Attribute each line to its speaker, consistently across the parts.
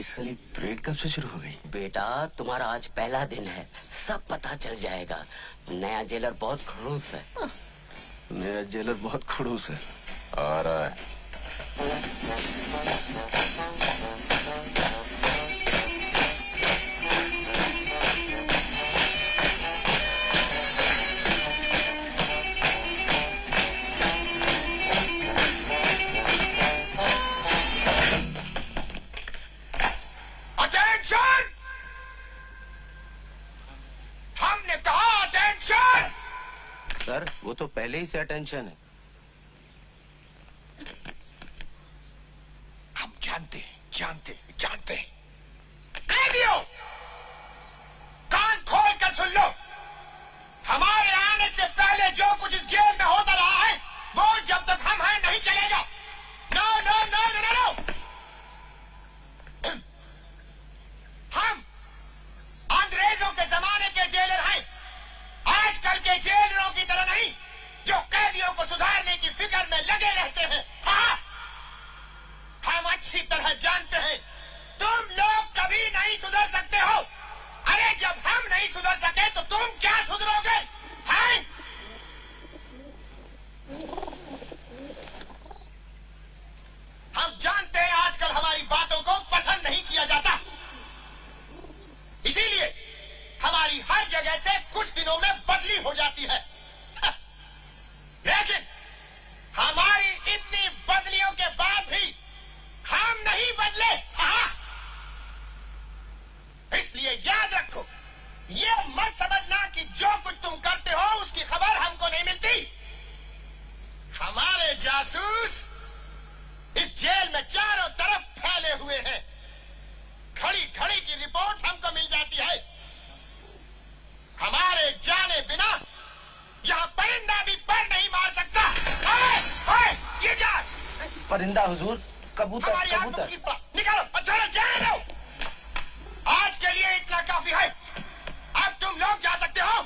Speaker 1: साली परेड कब से शुरू हो गई?
Speaker 2: बेटा तुम्हारा आज पहला दिन है, सब पता चल जाएगा। नया जेलर बहुत खड़ूस है।
Speaker 1: नया जेलर बहुत खड़ूस है। आ रहा है। सर वो तो पहले ही से अटेंशन है।
Speaker 3: हम जानते हैं। कैदियों, कान खोल कर सुन लो। हमारे आने से पहले जो कुछ इस जेल में होता रहा है वो जब तक हम हैं नहीं चलेगा। No no no no no, हम अंग्रेजों के जमाने के जेलर हैं, आजकल के जेलरों की तरह नहीं जो कैदियों को सुधारने की फिक्र में लगे रहते हैं। हाँ, हम अच्छी तरह जानते हैं तुम लोग कभी नहीं सुधर सकते हो। अरे जब हम नहीं सुधर सके तो तुम क्या सुधरोगे? हैं? हम जानते हैं आजकल हमारी बातों को पसंद नहीं किया जाता, इसीलिए हमारी हर जगह से कुछ दिनों में बदली हो जाती है। लेकिन हमारी इतनी बदलियों के बाद भी हम नहीं बदले। हाँ, इसलिए याद रखो, ये मत समझना कि जो कुछ तुम करते हो उसकी खबर हमको नहीं मिलती। हमारे जासूस इस जेल में चारों तरफ फैले हुए हैं। घड़ी घड़ी की रिपोर्ट हमको मिल जाती है। हमारे जाने बिना यहाँ परिंदा भी पर नहीं मार सकता। ओए, ये क्या?
Speaker 1: परिंदा हुजूर, कबूतर। कबूतर
Speaker 3: निकालो, अच्छा जाने दो। आज के लिए इतना काफी है, अब तुम लोग जा सकते हो।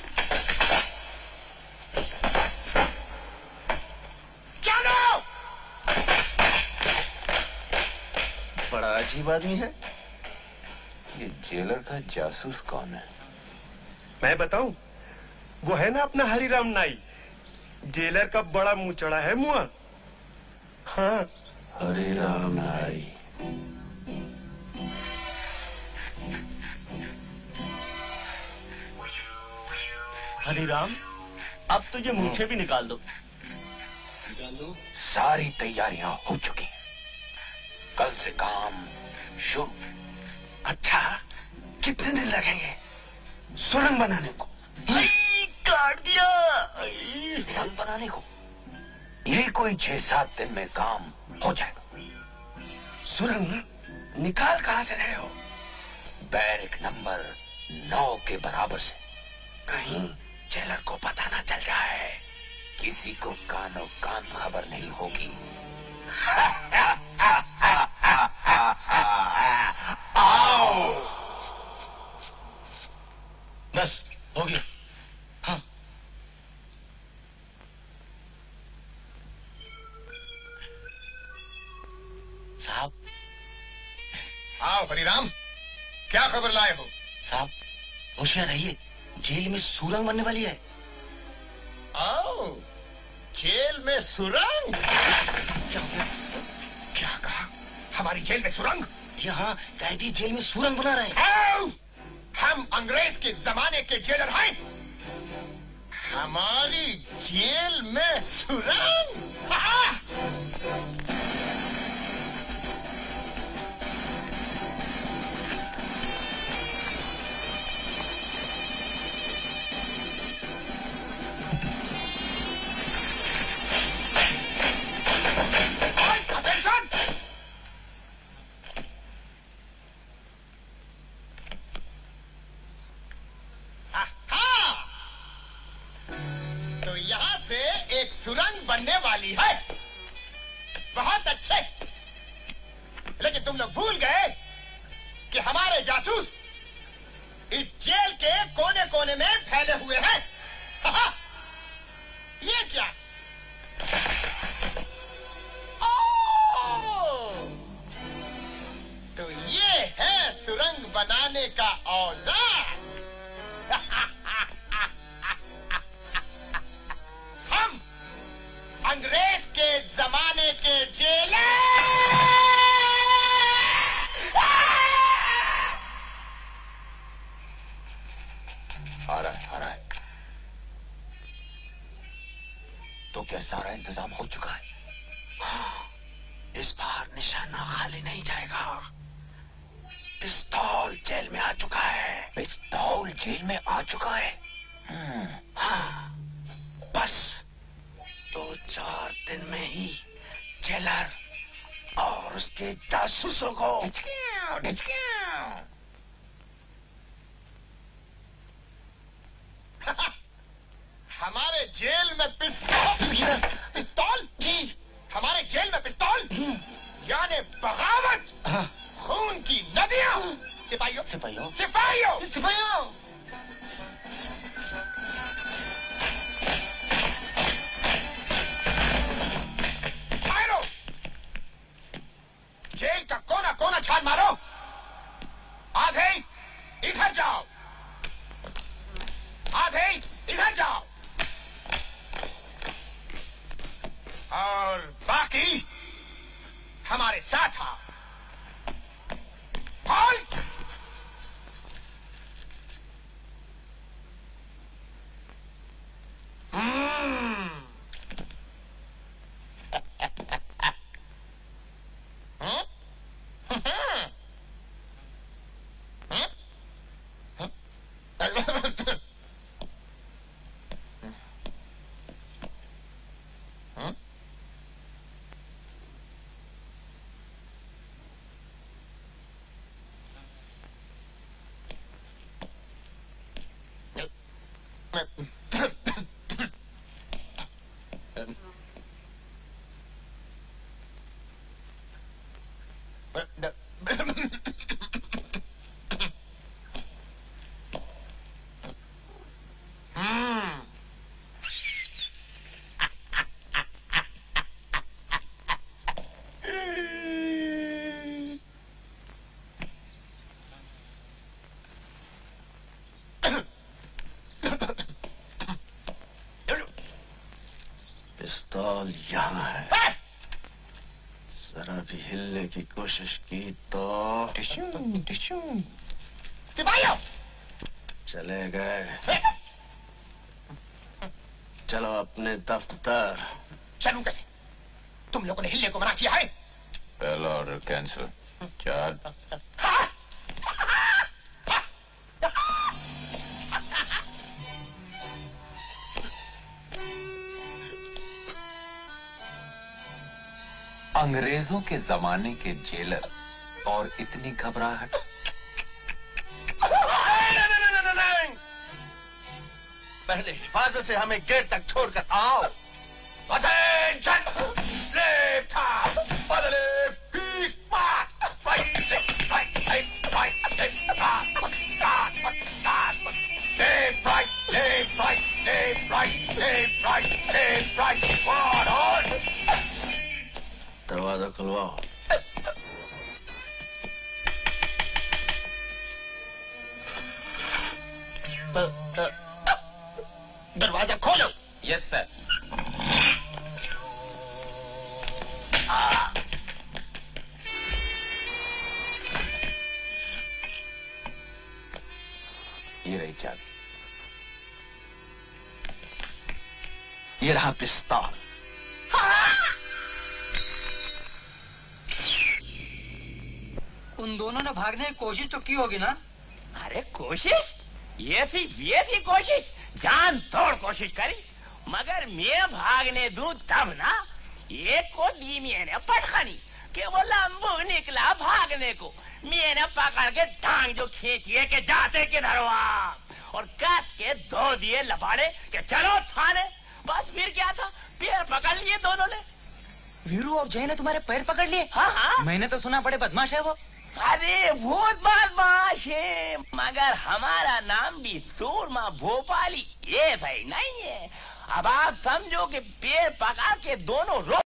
Speaker 3: चलो।
Speaker 1: बड़ा अजीब आदमी है ये। जेलर का जासूस कौन है?
Speaker 4: मैं बताऊं? वो है ना अपना हरिराम नाई, जेलर का बड़ा मुंह चढ़ा है मुआ। हाँ,
Speaker 1: हरिराम नाई।
Speaker 5: हरिराम, अब तुझे मूछें भी निकाल दो।
Speaker 3: सारी तैयारियां हो चुकी, कल से काम शुरू।
Speaker 4: अच्छा, कितने दिन लगेंगे सुरंग बनाने को?
Speaker 5: काट दिया।
Speaker 3: सुरंग बनाने को यही कोई 6-7 दिन में काम हो जाएगा।
Speaker 4: सुरंग निकाल कहां से रहे हो?
Speaker 3: बैरक नंबर 9 के बराबर से।
Speaker 4: कहीं जेलर को पता ना चल जाए।
Speaker 3: किसी को कानो कान खबर नहीं होगी। आओ।
Speaker 4: बस हो गया। हाँ, साहब।
Speaker 3: आओ हरिराम, क्या खबर लाए हो?
Speaker 4: साहब होशियार रहिए, जेल में सुरंग बनने वाली है।
Speaker 3: आओ, जेल में सुरंग?
Speaker 4: क्या हो गया?
Speaker 3: क्या कहा? हमारी जेल में सुरंग?
Speaker 4: जी हाँ, कैदी जेल में सुरंग बना रहे हैं।
Speaker 3: आओ, हम अंग्रेज के जमाने के जेलर हैं। हमारी जेल में सुरंग? हाँ? एक सुरंग बनने वाली है। बहुत अच्छे, लेकिन तुम लोग भूल गए कि हमारे जासूस इस जेल के कोने कोने में फैले हुए हैं। ये क्या? तो ये अंग्रेज के जमाने के जेलर।
Speaker 1: आ रहा है। तो क्या सारा इंतजाम हो चुका है?
Speaker 2: इस बार निशाना खाली नहीं जाएगा। पिस्तौल जेल में आ चुका है।
Speaker 1: पिस्तौल जेल में आ चुका है?
Speaker 2: हाँ, बस 2-4 दिन में ही जेलर और उसके जासूसों को
Speaker 3: हमारे जेल में पिस्तौल जी, हमारे जेल में पिस्तौल यानी बगावत, खून की नदियां। सिपाहियों
Speaker 5: सिपाहियों
Speaker 3: सिपाहियों
Speaker 2: सिपाहियों
Speaker 3: फायरो, जेल का कोना कोना छान मारो। आधे इधर जाओ, आधे इधर जाओ और बाकी हमारे साथ आओ। halt!
Speaker 2: पिस्तौल यहाँ है। जरा भी हिलने की कोशिश की तो
Speaker 3: सिपाहियों
Speaker 2: चले गए। चलो अपने दफ्तर।
Speaker 3: चलूं कैसे? तुम लोगों ने हिलने को मना किया है।
Speaker 1: पहला ऑर्डर कैंसिल। 4 अंग्रेजों के जमाने के जेलर और इतनी घबराहट।
Speaker 2: पहले हिफाजत से हमें गेट तक छोड़कर आओ।
Speaker 3: Attention! Left half! On the left, big mark! Right, left, right, left, right, left, start, start, start. Left, right, left, right, left, right, left, right, left, right. On!
Speaker 2: दरवाजा खुलवाओ।
Speaker 3: दरवाजा खोलो।
Speaker 1: Yes sir. ये रही चाबी।
Speaker 2: ये रहा पिस्तौल।
Speaker 6: उन दोनों ने भागने की कोशिश तो की होगी ना?
Speaker 5: अरे कोशिश ये थी कोशिश, जान तोड़ कोशिश करी, मगर मैं भागने दूं तब ना एक को दी मैंने पटखनी कि वो लंबू निकला भागने को। मैंने पकड़ के टांग जो खींची है कि जाते किधर हो आप, और कस के 2 दिए लपाड़े कि चलो थाने। बस फिर क्या था, पैर पकड़ लिए दोनों ने।
Speaker 6: वीरू और जय ने तुम्हारे पैर पकड़ लिए?
Speaker 5: हाँ हाँ,
Speaker 6: मैंने तो सुना बड़े बदमाश है वो।
Speaker 5: अरे बहुत बदमाश है, मगर हमारा नाम भी सूरमा भोपाली ये सही नहीं है। अब आप समझो कि पैर पकड़ के दोनों